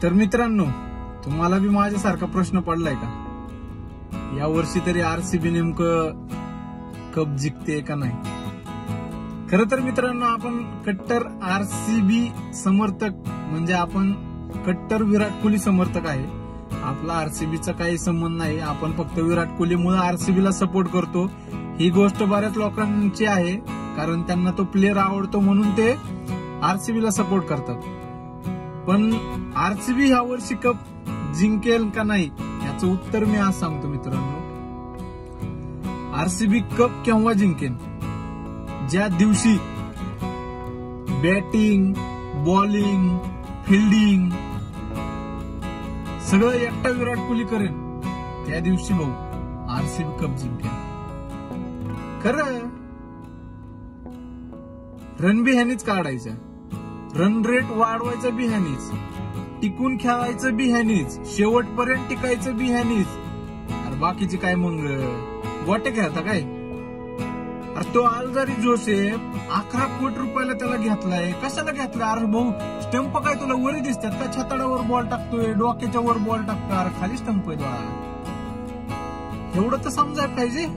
तर मित्रांनो, तुम्हाला बी माझ्यासारखा प्रश्न पडलाय का, या वर्षी तरी आरसीबी नेमकं कप जिंकते का नाही? खरं तर मित्रांनो, आपण कट्टर आरसीबी समर्थक म्हणजे आपण कट्टर विराट कोहली समर्थक आहे. आपला आरसीबीचा काही संबंध नाही. आपण फक्त विराट कोहलीमुळे आरसीबीला सपोर्ट करतो. ही गोष्ट बऱ्याच लोकांची आहे, कारण त्यांना तो प्लेअर आवडतो म्हणून ते आरसीबीला सपोर्ट करतात. पण आरसीबी ह्या वर्षी कप जिंकेल का नाही याचं उत्तर मी आज सांगतो मित्रांनो. आरसीबी कप केव्हा जिंकेल? ज्या दिवशी बॅटिंग, बॉलिंग, फिल्डिंग सगळं एकटा विराट कोहली करेल, त्या दिवशी भाऊ आरसीबी कप जिंकेल. खरं रन बी ह्यानीच काढायचं, रन रेट वाढवायचं बी ह्यानीच, टिकून खेळायचं बी ह्यानीच, शेवटपर्यंत टिकायचं बी ह्यानीच. अरे बाकीचे काय मग गोटे खेळता काय? अरे तो आलजारी जोसेफ 11 कोटी रुपयाला त्याला घेतलाय. कशाला घेतलाय? अरे भाऊ स्टंप काय तुला वरी दिसतात का? छताडावर बॉल टाकतोय, डोक्याच्या वर बॉल टाकतोय. अरे खाली स्टंप आहे तुला, एवढं तर समजायला पाहिजे.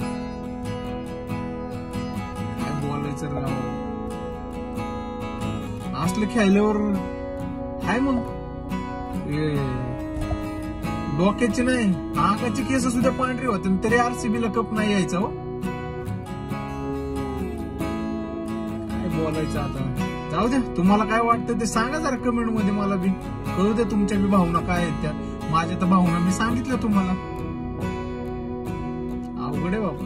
काय बोलायचं राव, असलं खेळल्यावर हाय मग डोक्याची नाही नाकाची केस सुद्धा पांढरी होते तरी आरसीबीला कप नाही यायचा. हो काय बोलायचं आता, जाऊ द्या. तुम्हाला काय वाटतं ते सांगा जरा कमेंट मध्ये, मला बी कळू द्या तुमच्या बी भावना काय आहेत त्या. माझ्या तर भावना मी सांगितल्या तुम्हाला. अवघड आहे बाबा.